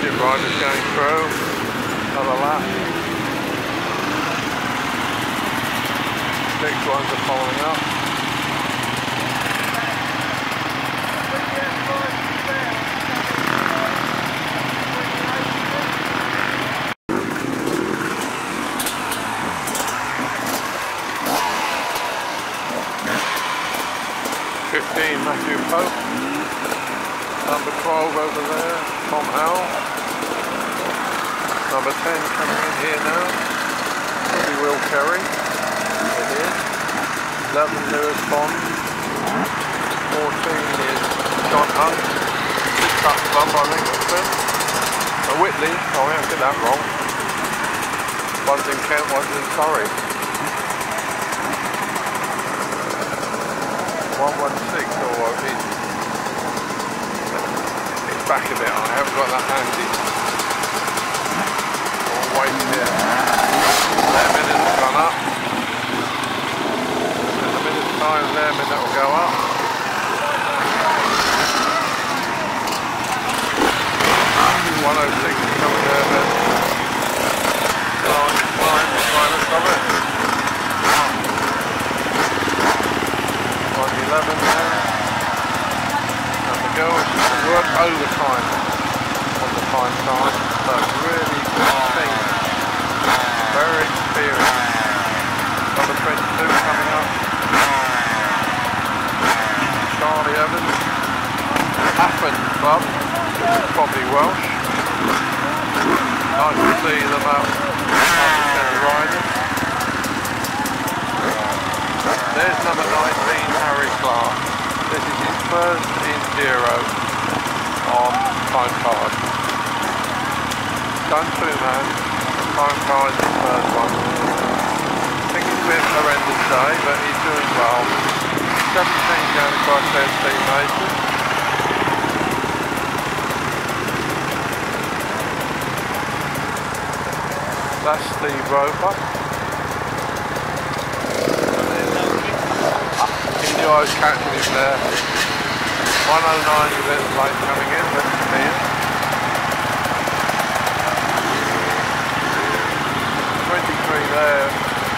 Two riders going through. Another lap. Six ones are following up. Matthew Pope, number 12 over there, Tom Howell, number 10 coming in here now, could be Will Kerry, it is, 11 Lewis Bond, 14 is John Hunt, 6 up bump I think that's it, Whitley, oh I did that wrong, one's in Kent, one's in Surrey. 116 or it's back a bit, I haven't got that handy. I'll wait here. Their minute's gone up. In a minute's time their minute will go up. 106 coming there then. Fine, stop it. 11 there, and the girls work overtime on the time side, so really good team, very experienced. Number 22 coming up, Charlie Evans, Appen Club, which is probably Welsh. Nice to see them up the riders. There's number 19, Harry Clark. This is his first Enduro on time card. Done 2-man, time card is his first one. I think it's a bit horrendous day, but he's doing well. 17 going across their teammates. That's Steve Roper. I was catching him there. 109 is a bit late coming in, but it's here. 23 there.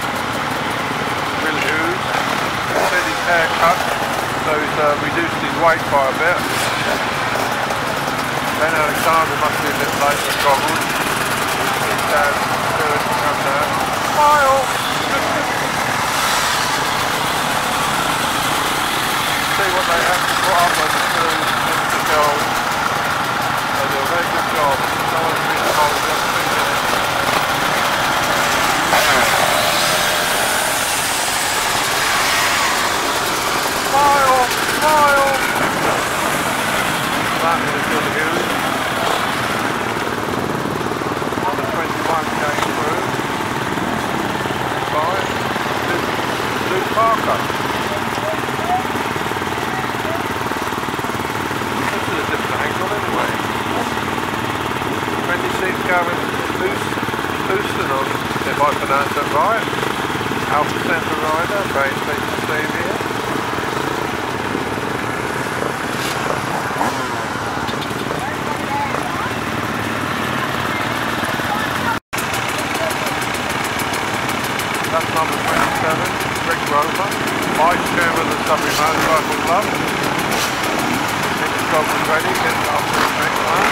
Will Hughes. Said his hair cut, so he's reduced his weight by a bit. Ben Alexander must be a bit late with goggles. His dad to come down. Smile! See what they have to put up with the girls. They do a very good job. Someone's been told just 2 minutes. Smile! Smile! That is good news. Number 21 going through. 5. Luke Parker. Anyway, 26 going Houston on, if I pronounce that right. Alpha Centre rider, very pleased to see him here. That's number 27, Rick Roper, Vice Chairman of the Surrey Motorcycle Club. Goggles ready, getting up to the next one.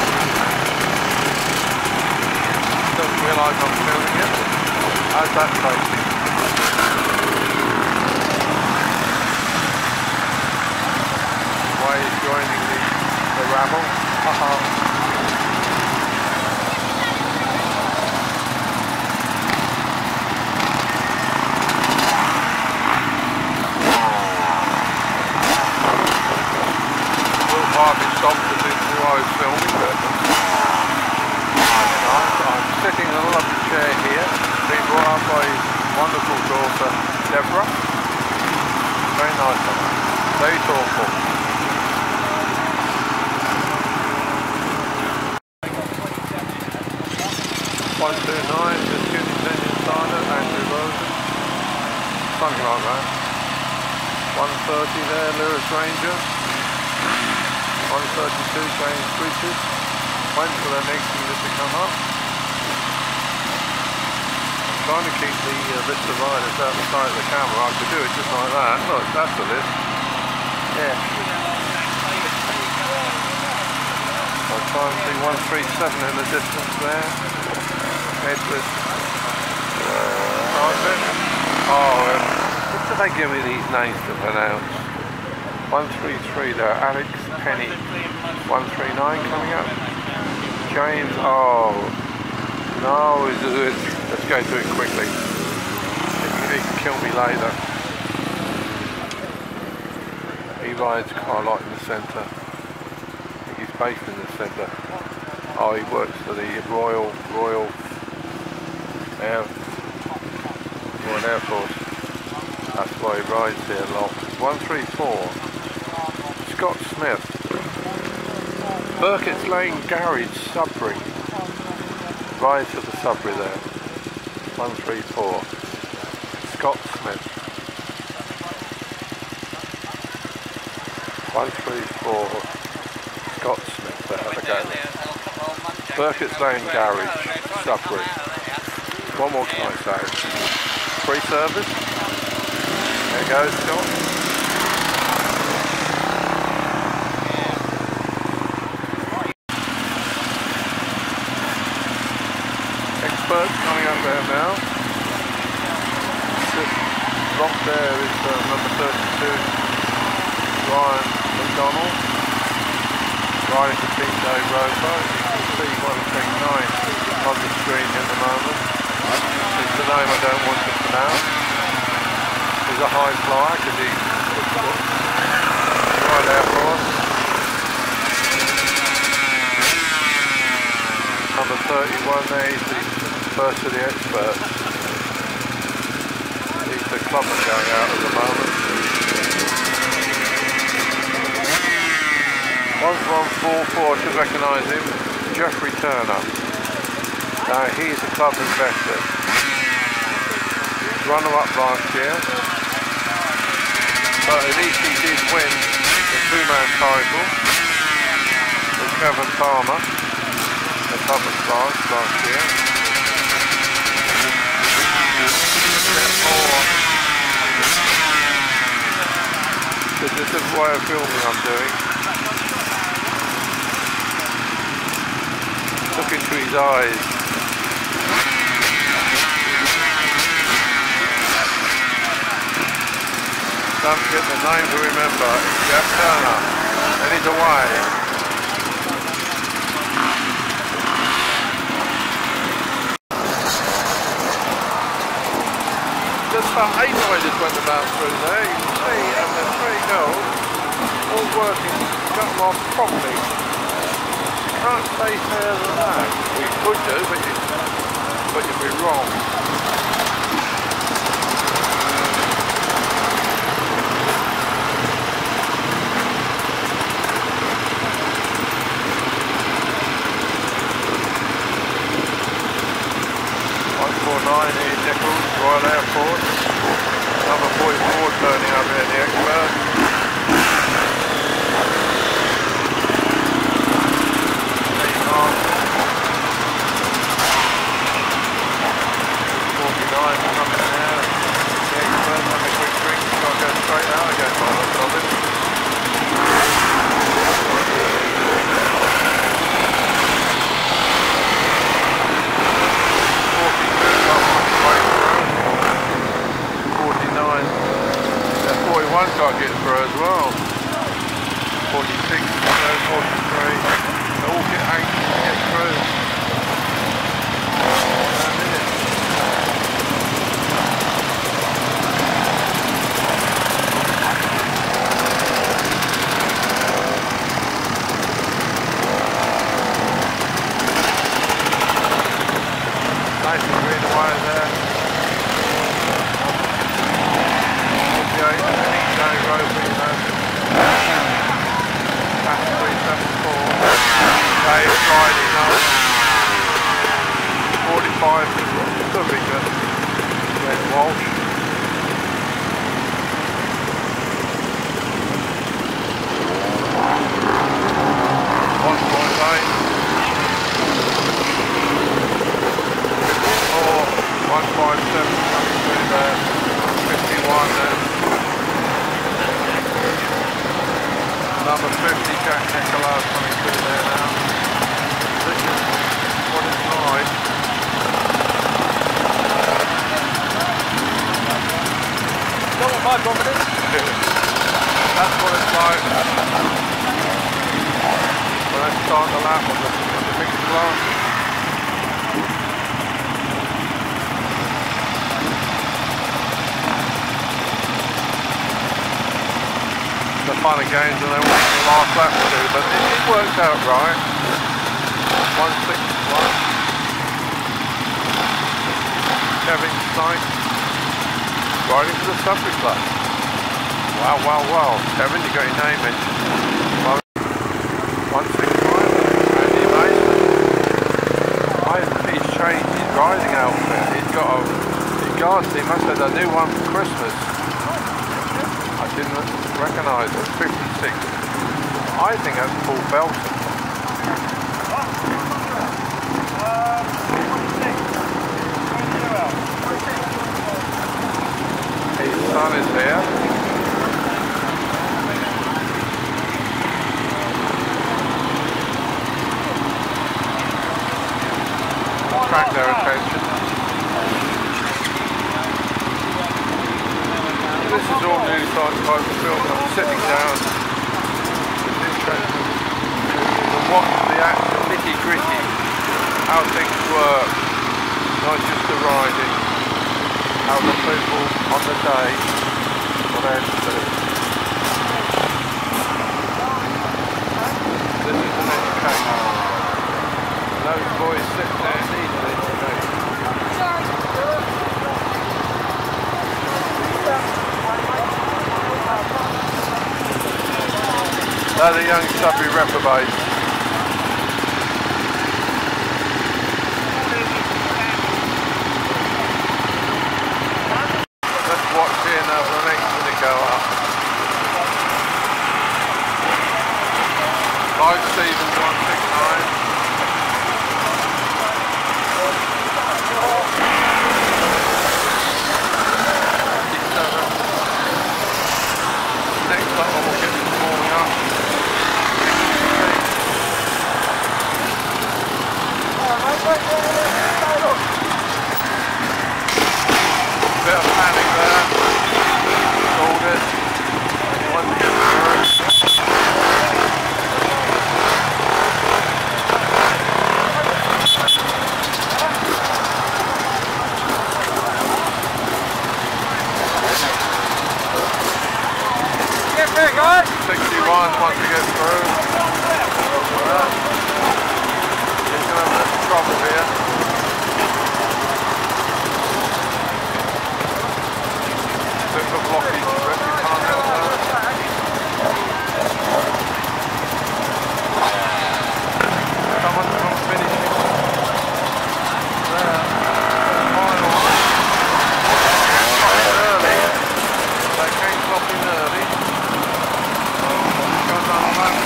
Doesn't realise I'm filming it. How's that Tracy? Why he's joining the rabble. I've been stopped to this who I was filming, but I'm sitting in a lovely chair here, being brought up by his wonderful daughter Deborah. Very nice of her, very thoughtful. 129, just shooting Daniel Steiner, Andrew Rosen, something like that. 130 there, Lewis Ranger. 132 James Bridges, Waiting for the next unit to come up. I'm trying to keep the list of riders out the side of the camera. I could do it just like that. Look, that's the list. Yeah. I'll try and see 137 in the distance there. Edward. What do they give me these names to pronounce? 133 there, Alex Penny. 139 coming up. James, no, let's go through it quickly. He can kill me later. He rides quite a lot in the centre. I think he's based in the centre. Oh, he works for the Royal Air Force. That's why he rides here a lot. 134. Scott Smith. Burkett's Lane Garage, Sudbury. Rise to the Sudbury there. 134. Scott Smith. 134. Scott Smith. There we go. Burkett's Lane Garage, Sudbury. What more can I say? Free service. There goes Scott. Experts coming up there now. This block there is number 32, Ryan McDonald. Riding the Team Day Rover. You can see 139 on the screen at the moment. It's the name I don't want to pronounce. He's a high flyer because he's right out for us. Number 31 there, he's the first of the experts. He's the clubman going out at the moment. 1144, I should recognise him. Jeffrey Turner. He's a club investor. Runner-up last year. But at least he did win the two-man title with Kevin Palmer, the Thomas class last year. This is the way of filming I'm doing. Look into his eyes. Don't forget the name to remember. It's Jeff Turner. And he's away. Just about 8 riders went about through there. You can see, and the 3 girls all working, got them off properly. You can't stay fairer than that. We could do, but you'd be wrong. Here, Nichols, Royal Air Force. Number 44 turning up here, the expert. 49 coming in there. The expert, having a quick drink. I'll go straight out again by the look of it. 41 can't get through as well. 46, 43. They all get anxious to get through. Nice and green wire there. 48. That's 374. Day Friday night. 45 could be good. Red Walsh. 1.8. start the lap on the mixed class. The fun and games and then what the last lap to do, but it worked out right. 161. Kevin Sykes riding for the Sudbury Club. Wow, wow, wow. Kevin, you got your name mentioned. Well, 165, Andy Mason. He's changed his riding outfit. He's got a, he must have a new one for Christmas. I didn't recognise it. 56. I think that's Paul Belton. His son is here. Attract their attention. This is all new type of film. I'm sitting down. It's interesting to watch the actual nitty gritty, how things work, not just the riding, how the people on the day, what they have to do. This is an education. Those boys sitting there need an education. They're the young Sudbury reprobates. Let's watch here now for the next minute go up. Lloyd Stevens 169. Next up we'll get this morning up. Bit of panic there. Called it. Anyone to get through. Get back, guys! 61 once we get through. He's going to have a little trouble here. Bit of a blockage, but you can't help that. Someone's finishing. There. Final one. Early. They came dropping early. Goes on a lap.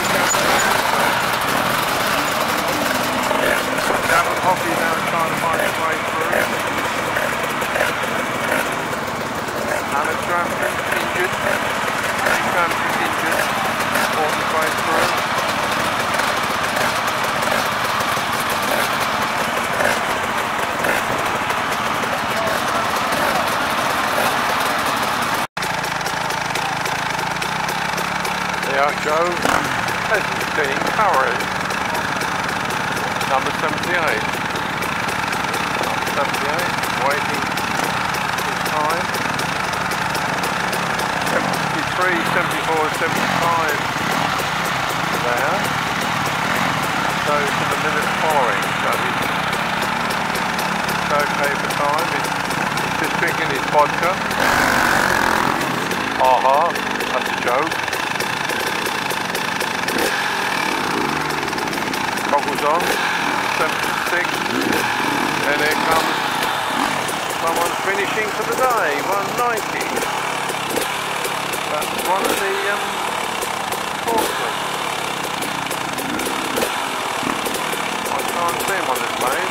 Gavin Hockey now trying to find his way through. Alex Ramsden injured. Steve Ramsden injured. Fought his way through. There Joe Pleasantine Curry, number 78. 78, waiting his time. 73, 74, 75 there. So to the minute following, so it's okay for time. He's just drinking his vodka. That's a joke. Goggles on, 76, and here comes someone finishing for the day, 190. That's one of the sportsmen. I can't see him on this page.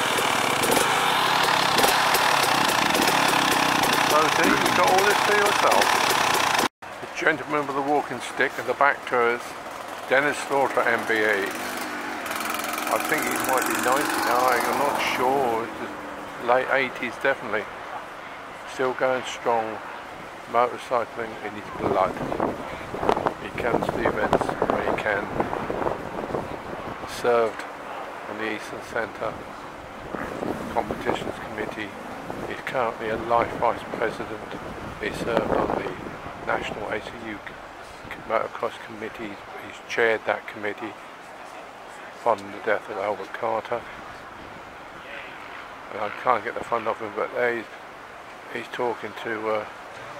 Rosie, you've got all this to yourself. The gentleman with the walking stick at the back tours, Dennis Slaughter MBE. I think he might be 99, I'm not sure, late 80s definitely. Still going strong, motorcycling in his blood. He comes to the events when he can. served on the Eastern Centre Competitions Committee. He's currently a life vice president. He served on the National ACU Motocross Committee. He's chaired that committee following the death of Albert Carter. And I can't get the front of him, but there he's talking to a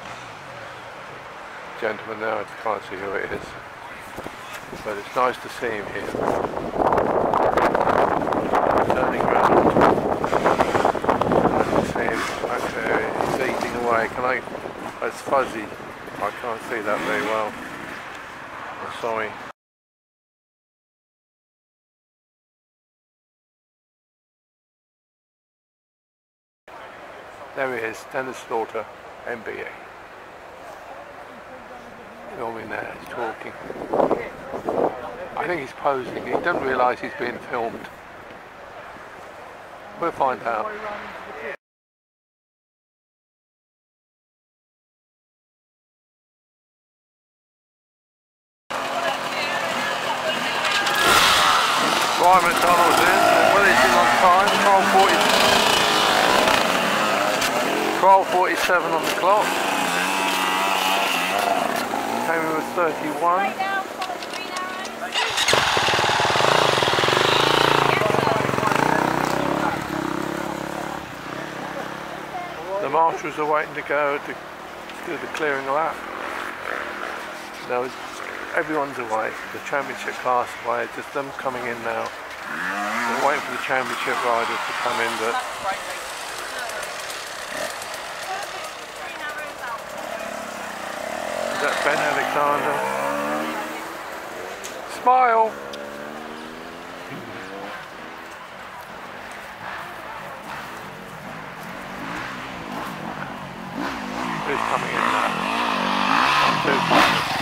gentleman there. I can't see who it is, but it's nice to see him here. Turning around, I can see him back there. He's eating away. It's fuzzy. I can't see that very well. I'm sorry. There he is, Dennis Slaughter, MBA. Filming there, he's talking. I think he's posing. He doesn't realise he's being filmed. We'll find out. Ryan McDonald's in. Well, he's in on time. 12:47 on the clock. Came in with 31. The marshals are waiting to go to do the clearing lap. No, everyone's away. The championship class away. It's just them coming in now. We're waiting for the championship riders to come in. But is that Ben Alexander? Smile! Who's coming in now?